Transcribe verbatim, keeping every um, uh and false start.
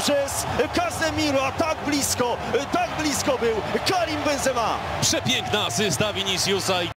przez Casemiro, a tak blisko, tak blisko był Karim Benzema. Przepiękna asysta Viniciusa.